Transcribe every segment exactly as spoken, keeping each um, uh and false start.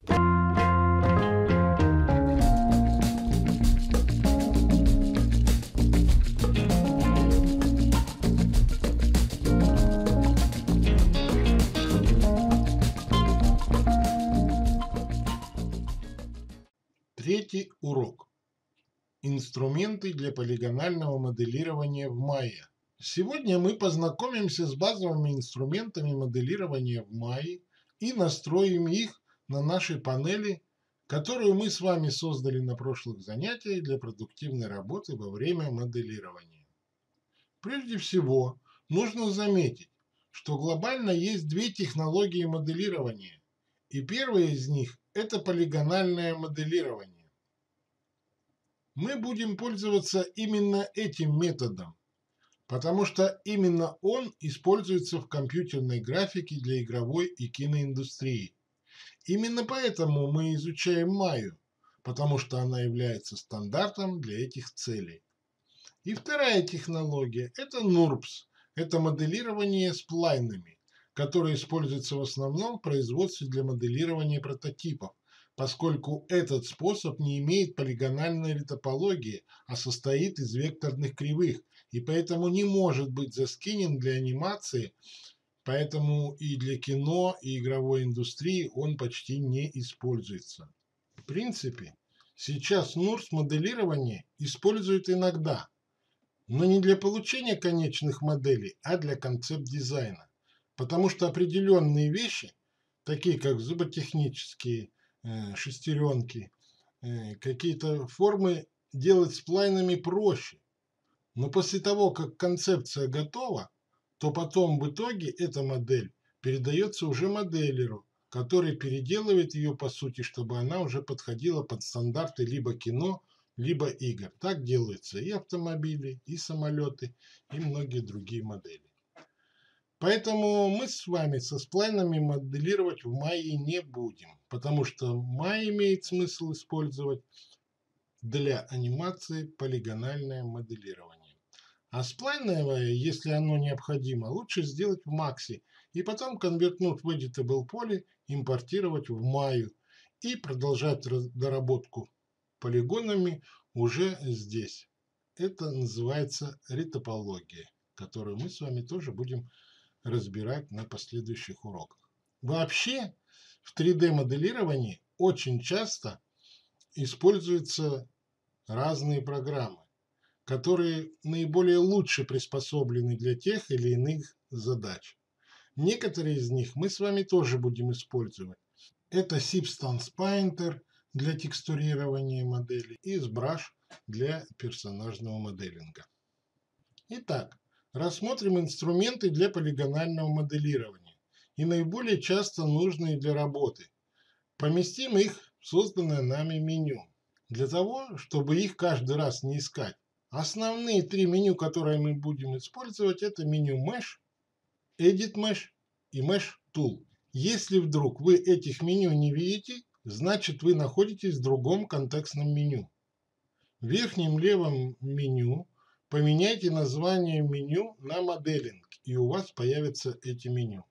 Третий урок. Инструменты для полигонального моделирования в Maya. Сегодня мы познакомимся с базовыми инструментами моделирования в Maya и настроим их на нашей панели, которую мы с вами создали на прошлых занятиях для продуктивной работы во время моделирования. Прежде всего, нужно заметить, что глобально есть две технологии моделирования, и первая из них – это полигональное моделирование. Мы будем пользоваться именно этим методом, потому что именно он используется в компьютерной графике для игровой и киноиндустрии. Именно поэтому мы изучаем Maya, потому что она является стандартом для этих целей. И вторая технология – это нурбс, это моделирование сплайнами, которое используется в основном в производстве для моделирования прототипов, поскольку этот способ не имеет полигональной топологии, а состоит из векторных кривых, и поэтому не может быть заскинен для анимации, поэтому и для кино, и игровой индустрии он почти не используется. В принципе, сейчас нурбс моделирование используют иногда, но не для получения конечных моделей, а для концепт-дизайна, потому что определенные вещи, такие как зуботехнические, шестеренки, какие-то формы делать сплайнами проще. Но после того, как концепция готова, то потом в итоге эта модель передается уже моделеру, который переделывает ее по сути, чтобы она уже подходила под стандарты либо кино, либо игр. Так делаются и автомобили, и самолеты, и многие другие модели. Поэтому мы с вами со сплайнами моделировать в Maya не будем, потому что Maya имеет смысл использовать для анимации полигональное моделирование. А сплайновое, если оно необходимо, лучше сделать в Maxi и потом конвертнуть в Editable Poly, импортировать в Maya и продолжать доработку полигонами уже здесь. Это называется ретопология, которую мы с вами тоже будем разбирать на последующих уроках. Вообще в три дэ моделировании очень часто используются разные программы, которые наиболее лучше приспособлены для тех или иных задач. Некоторые из них мы с вами тоже будем использовать. Это Substance Painter для текстурирования моделей и ZBrush для персонажного моделинга. Итак, рассмотрим инструменты для полигонального моделирования и наиболее часто нужные для работы. Поместим их в созданное нами меню, для того, чтобы их каждый раз не искать. Основные три меню, которые мы будем использовать, это меню Mesh, Edit Mesh и Mesh Tool. Если вдруг вы этих меню не видите, значит вы находитесь в другом контекстном меню. В верхнем левом меню поменяйте название меню на моделинг, и у вас появятся эти меню.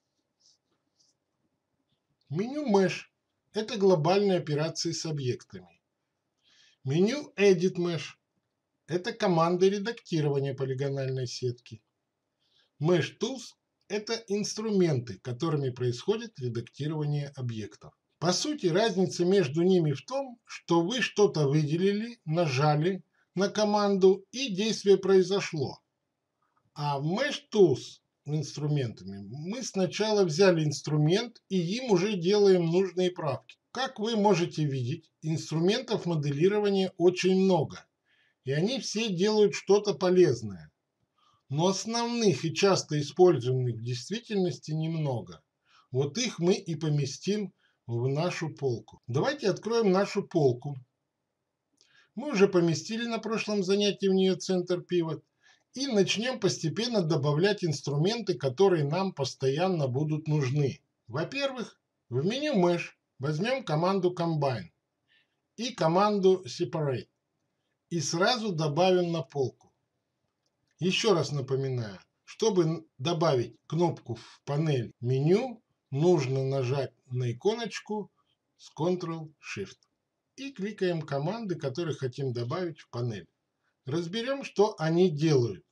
Меню Mesh – это глобальные операции с объектами. Меню Edit Mesh – это команды редактирования полигональной сетки. Mesh Tools – это инструменты, которыми происходит редактирование объектов. По сути, разница между ними в том, что вы что-то выделили, нажали на команду, и действие произошло. А в Mesh Tools инструментами мы сначала взяли инструмент и им уже делаем нужные правки. Как вы можете видеть, инструментов моделирования очень много, и они все делают что-то полезное. Но основных и часто используемых в действительности немного. Вот их мы и поместим в нашу полку. Давайте откроем нашу полку. Мы уже поместили на прошлом занятии в нее Center Pivot. И начнем постепенно добавлять инструменты, которые нам постоянно будут нужны. Во-первых, в меню Mesh возьмем команду Combine и команду Separate. И сразу добавим на полку. Еще раз напоминаю, чтобы добавить кнопку в панель меню, нужно нажать на иконочку с контрол-шифт и кликаем команды, которые хотим добавить в панель. Разберем, что они делают.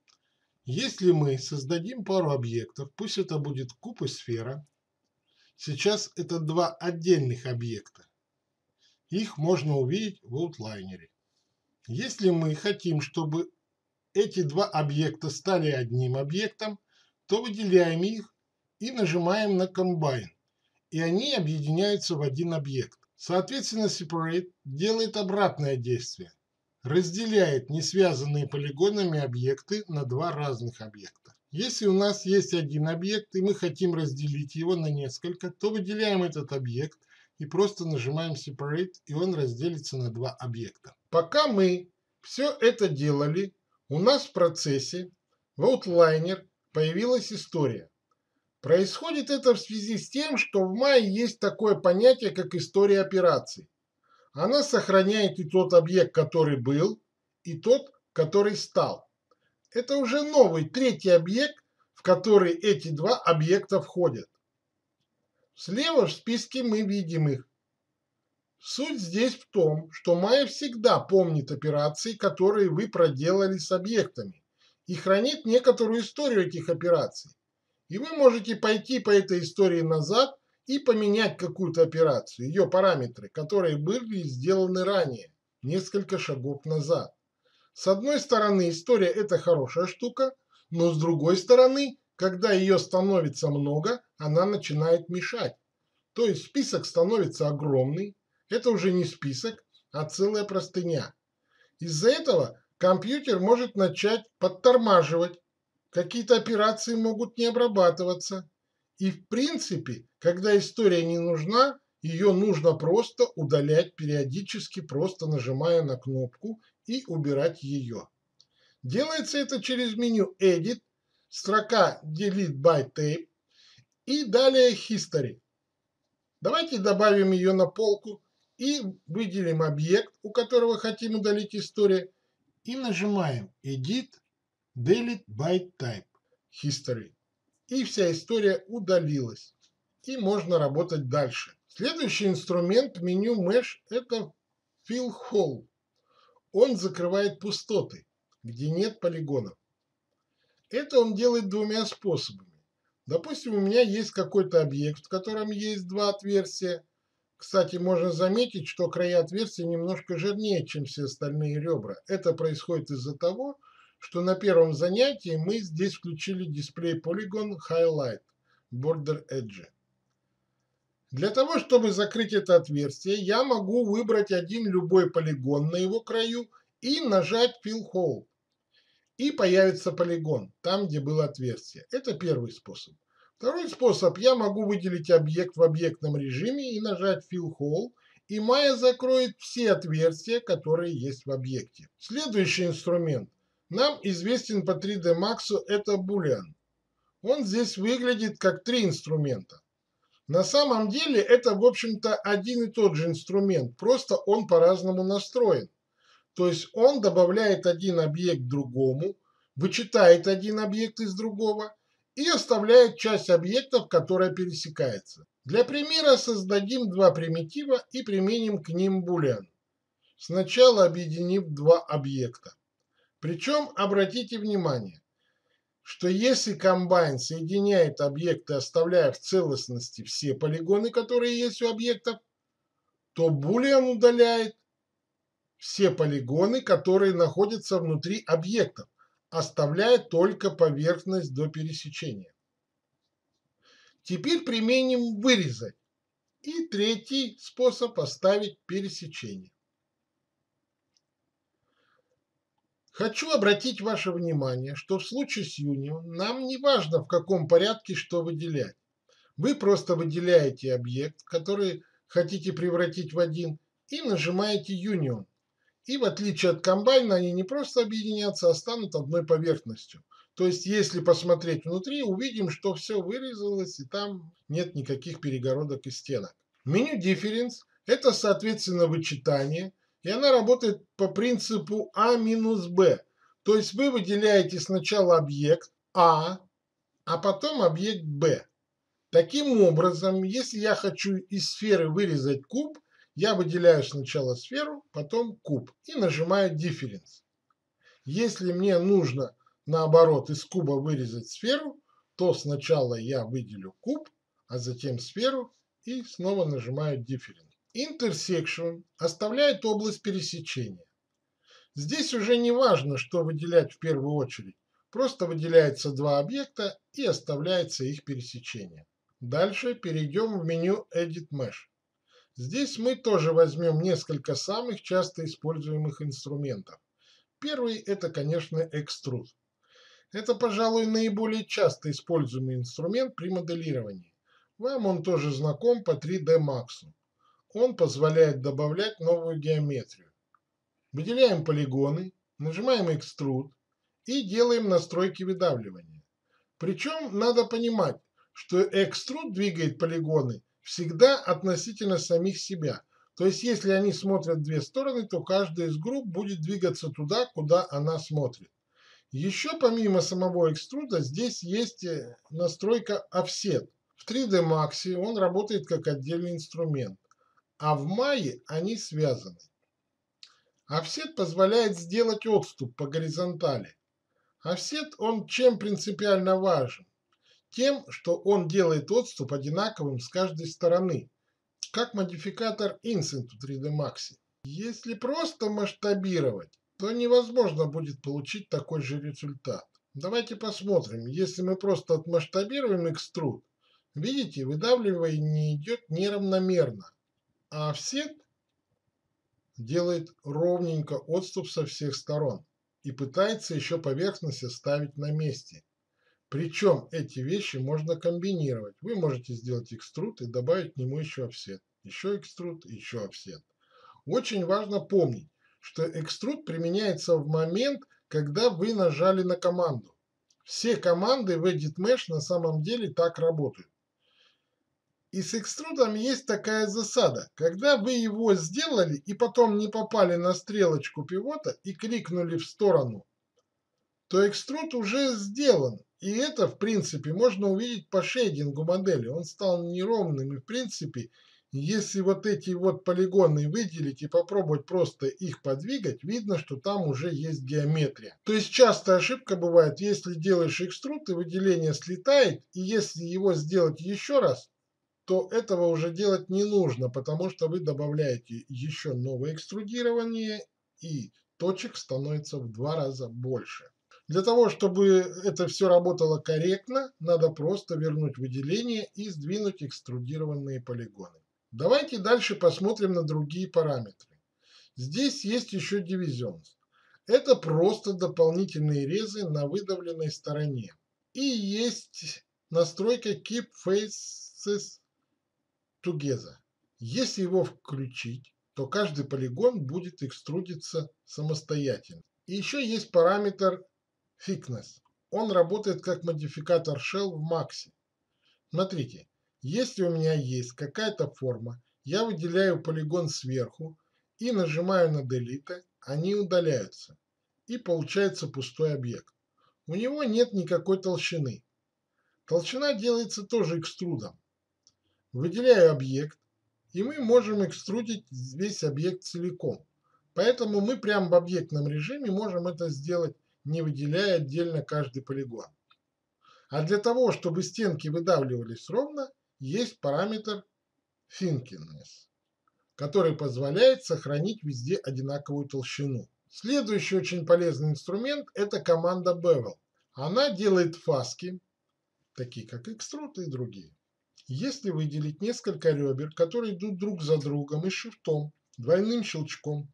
Если мы создадим пару объектов, пусть это будет куб и сфера. Сейчас это два отдельных объекта. Их можно увидеть в аутлайнере. Если мы хотим, чтобы эти два объекта стали одним объектом, то выделяем их и нажимаем на Combine, и они объединяются в один объект. Соответственно, Separate делает обратное действие. Разделяет несвязанные полигонами объекты на два разных объекта. Если у нас есть один объект, и мы хотим разделить его на несколько, то выделяем этот объект и просто нажимаем Separate, и он разделится на два объекта. Пока мы все это делали, у нас в процессе в Outliner появилась история. Происходит это в связи с тем, что в мае есть такое понятие, как история операций. Она сохраняет и тот объект, который был, и тот, который стал. Это уже новый, третий объект, в который эти два объекта входят. Слева в списке мы видим их. Суть здесь в том, что Майя всегда помнит операции, которые вы проделали с объектами, и хранит некоторую историю этих операций. И вы можете пойти по этой истории назад и поменять какую-то операцию, ее параметры, которые были сделаны ранее, несколько шагов назад. С одной стороны, история – это хорошая штука, но с другой стороны, когда ее становится много, она начинает мешать. То есть список становится огромный, это уже не список, а целая простыня. Из-за этого компьютер может начать подтормаживать, какие-то операции могут не обрабатываться. И в принципе, когда история не нужна, ее нужно просто удалять периодически, просто нажимая на кнопку и убирать ее. Делается это через меню Edit, строка Delete by Tape и далее History. Давайте добавим ее на полку и выделим объект, у которого хотим удалить историю, и нажимаем Edit, Delete by Type, History. И вся история удалилась. И можно работать дальше. Следующий инструмент в меню Mesh – это Fill Hole. Он закрывает пустоты, где нет полигонов. Это он делает двумя способами. Допустим, у меня есть какой-то объект, в котором есть два отверстия. Кстати, можно заметить, что края отверстия немножко жирнее, чем все остальные ребра. Это происходит из-за того, что на первом занятии мы здесь включили дисплей Polygon Highlight Border Edge. Для того, чтобы закрыть это отверстие, я могу выбрать один любой полигон на его краю и нажать Fill Hole. И появится полигон там, где было отверстие. Это первый способ. Второй способ. Я могу выделить объект в объектном режиме и нажать Fill Hole, и Maya закроет все отверстия, которые есть в объекте. Следующий инструмент. Нам известен по три дэ Max, это Boolean. Он здесь выглядит как три инструмента. На самом деле это, в общем-то, один и тот же инструмент, просто он по-разному настроен. То есть он добавляет один объект к другому, вычитает один объект из другого и оставляет часть объектов, которая пересекается. Для примера создадим два примитива и применим к ним boolean, сначала объединив два объекта. Причем обратите внимание, что если Combine соединяет объекты, оставляя в целостности все полигоны, которые есть у объектов, то boolean удаляет все полигоны, которые находятся внутри объектов, оставляя только поверхность до пересечения. Теперь применим вырезать. И третий способ оставить пересечение. Хочу обратить ваше внимание, что в случае с Union нам не важно, в каком порядке что выделять. Вы просто выделяете объект, который хотите превратить в один, и нажимаете Union. И в отличие от комбайна, они не просто объединятся, а станут одной поверхностью. То есть, если посмотреть внутри, увидим, что все вырезалось, и там нет никаких перегородок и стенок. Меню Difference – это, соответственно, вычитание, и она работает по принципу А минус Б. То есть, вы выделяете сначала объект А, а потом объект Б. Таким образом, если я хочу из сферы вырезать куб, я выделяю сначала сферу, потом куб и нажимаю Difference. Если мне нужно, наоборот, из куба вырезать сферу, то сначала я выделю куб, а затем сферу и снова нажимаю Difference. Intersection оставляет область пересечения. Здесь уже не важно, что выделять в первую очередь. Просто выделяется два объекта и оставляется их пересечение. Дальше перейдем в меню Edit Mesh. Здесь мы тоже возьмем несколько самых часто используемых инструментов. Первый – это, конечно, Extrude. Это, пожалуй, наиболее часто используемый инструмент при моделировании. Вам он тоже знаком по три дэ Max. Он позволяет добавлять новую геометрию. Выделяем полигоны, нажимаем Extrude и делаем настройки выдавливания. Причем надо понимать, что Extrude двигает полигоны всегда относительно самих себя. То есть, если они смотрят в две стороны, то каждая из групп будет двигаться туда, куда она смотрит. Еще помимо самого экструда здесь есть настройка Offset. В три дэ Max он работает как отдельный инструмент, а в Maya они связаны. Offset позволяет сделать отступ по горизонтали. Offset он чем принципиально важен? Тем, что он делает отступ одинаковым с каждой стороны, как модификатор Incent в три дэ Max. Если просто масштабировать, то невозможно будет получить такой же результат. Давайте посмотрим. Если мы просто отмасштабируем экструд, видите, выдавливание идет неравномерно, а Offset делает ровненько отступ со всех сторон и пытается еще поверхность оставить на месте. Причем эти вещи можно комбинировать. Вы можете сделать экструд и добавить к нему еще Offset. Еще экструд, еще Offset. Очень важно помнить, что экструд применяется в момент, когда вы нажали на команду. Все команды в Edit Mesh на самом деле так работают. И с экструдом есть такая засада. Когда вы его сделали и потом не попали на стрелочку пивота и кликнули в сторону, то экструд уже сделан. И это, в принципе, можно увидеть по шейдингу модели. Он стал неровным. И, в принципе, если вот эти вот полигоны выделить и попробовать просто их подвигать, видно, что там уже есть геометрия. То есть частая ошибка бывает, если делаешь экструд, и выделение слетает, и если его сделать еще раз, то этого уже делать не нужно, потому что вы добавляете еще новое экструдирование, и точек становится в два раза больше. Для того, чтобы это все работало корректно, надо просто вернуть выделение и сдвинуть экструдированные полигоны. Давайте дальше посмотрим на другие параметры. Здесь есть еще Divisions. Это просто дополнительные резы на выдавленной стороне. И есть настройка Keep Faces Together. Если его включить, то каждый полигон будет экструдиться самостоятельно. И еще есть параметр Thickness. Он работает как модификатор Shell в Max. Смотрите, если у меня есть какая-то форма, я выделяю полигон сверху и нажимаю на Delete, они удаляются. И получается пустой объект. У него нет никакой толщины. Толщина делается тоже экструдом. Выделяю объект, и мы можем экструдить весь объект целиком. Поэтому мы прямо в объектном режиме можем это сделать, не выделяя отдельно каждый полигон. А для того, чтобы стенки выдавливались ровно, есть параметр Thickness, который позволяет сохранить везде одинаковую толщину. Следующий очень полезный инструмент – это команда Bevel. Она делает фаски, такие как Extrude и другие. Если выделить несколько ребер, которые идут друг за другом и шифтом, двойным щелчком,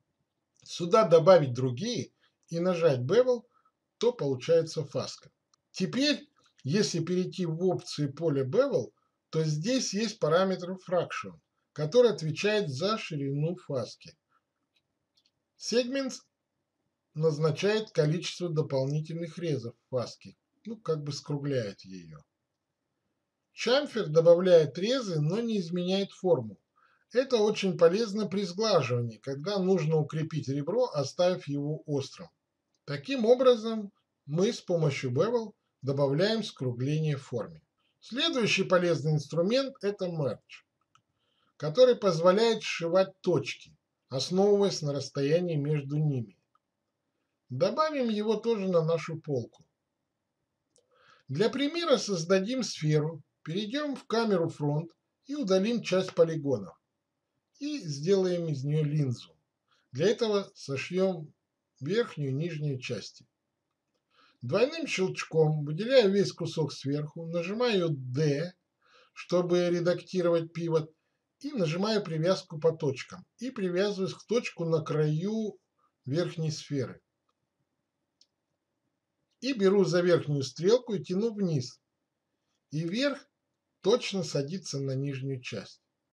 сюда добавить другие и нажать Bevel, то получается фаска. Теперь, если перейти в опции поля Bevel, то здесь есть параметр Fraction, который отвечает за ширину фаски. Segments назначает количество дополнительных резов фаски, ну как бы скругляет ее. Chamfer добавляет резы, но не изменяет форму. Это очень полезно при сглаживании, когда нужно укрепить ребро, оставив его острым. Таким образом, мы с помощью Bevel добавляем скругление в форме. Следующий полезный инструмент – это Merge, который позволяет сшивать точки, основываясь на расстоянии между ними. Добавим его тоже на нашу полку. Для примера создадим сферу, перейдем в камеру фронт и удалим часть полигонов. И сделаем из нее линзу. Для этого сошьем верхнюю и нижнюю части. Двойным щелчком выделяю весь кусок сверху, нажимаю D, чтобы редактировать пивот, и нажимаю привязку по точкам. И привязываюсь к точку на краю верхней сферы. И беру за верхнюю стрелку и тяну вниз. И вверх точно садится на нижнюю часть.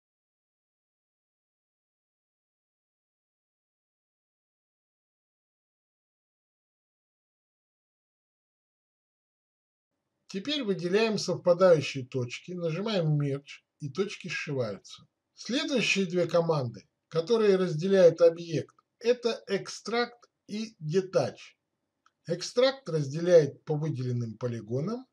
Теперь выделяем совпадающие точки, нажимаем Merge, и точки сшиваются. Следующие две команды, которые разделяют объект, это Extract и Detach. Extract разделяет по выделенным полигонам,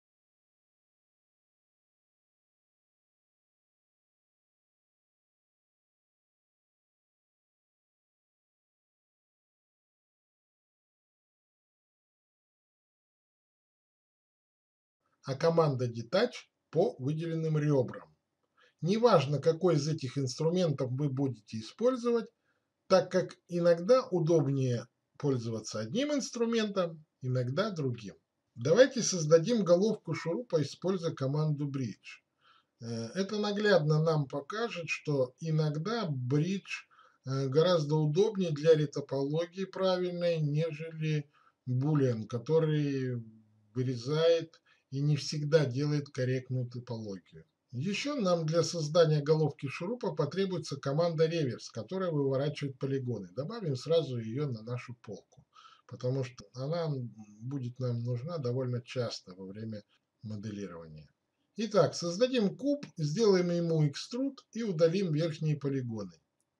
а команда Detach по выделенным ребрам. Неважно, какой из этих инструментов вы будете использовать, так как иногда удобнее пользоваться одним инструментом, иногда другим. Давайте создадим головку шурупа, используя команду Bridge. Это наглядно нам покажет, что иногда Bridge гораздо удобнее для ретопологии правильной, нежели Boolean, который вырезает и не всегда делает корректную топологию. Еще нам для создания головки шурупа потребуется команда реверс, которая выворачивает полигоны. Добавим сразу ее на нашу полку, потому что она будет нам нужна довольно часто во время моделирования. Итак, создадим куб, сделаем ему экструд и удалим верхние полигоны.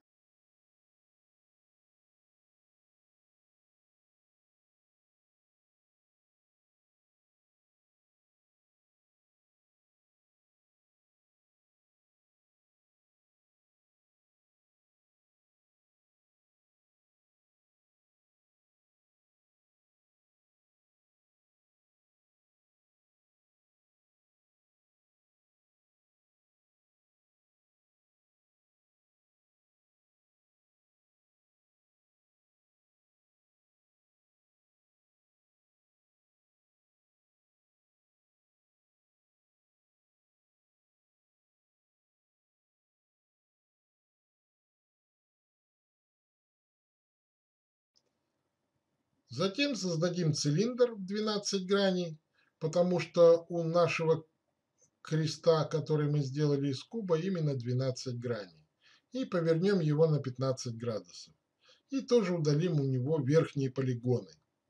Затем создадим цилиндр в двенадцать граней, потому что у нашего креста, который мы сделали из куба, именно двенадцать граней. И повернем его на пятнадцать градусов. И тоже удалим у него верхние полигоны.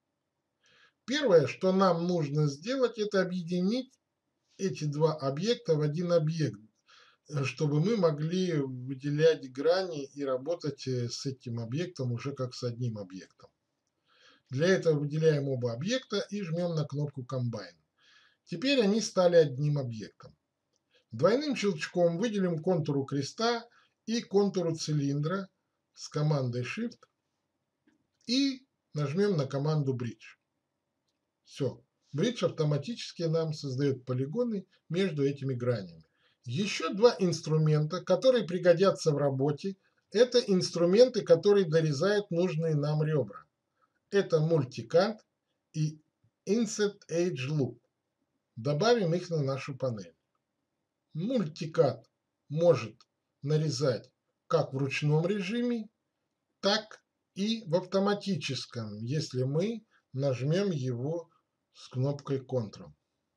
Первое, что нам нужно сделать, это объединить эти два объекта в один объект, чтобы мы могли выделять грани и работать с этим объектом уже как с одним объектом. Для этого выделяем оба объекта и жмем на кнопку Combine. Теперь они стали одним объектом. Двойным щелчком выделим контуру креста и контуру цилиндра с командой Shift и нажмем на команду Bridge. Все. Bridge автоматически нам создает полигоны между этими гранями. Еще два инструмента, которые пригодятся в работе, это инструменты, которые дорезают нужные нам ребра. Это Multicad и Inset Edge Loop. Добавим их на нашу панель. Multicad может нарезать как в ручном режиме, так и в автоматическом, если мы нажмем его с кнопкой Ctrl.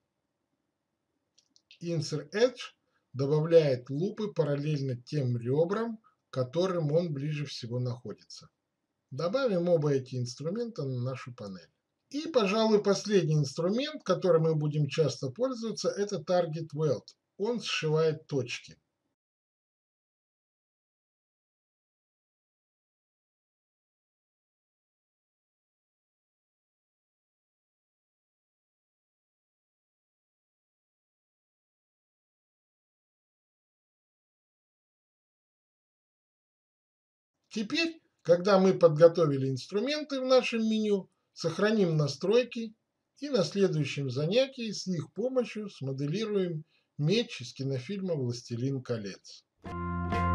Insert Edge добавляет лупы параллельно тем ребрам, к которым он ближе всего находится. Добавим оба эти инструмента на нашу панель. И, пожалуй, последний инструмент, которым мы будем часто пользоваться, это Target Weld. Он сшивает точки. Теперь, когда мы подготовили инструменты в нашем меню, сохраним настройки и на следующем занятии с их помощью смоделируем меч из кинофильма «Властелин колец».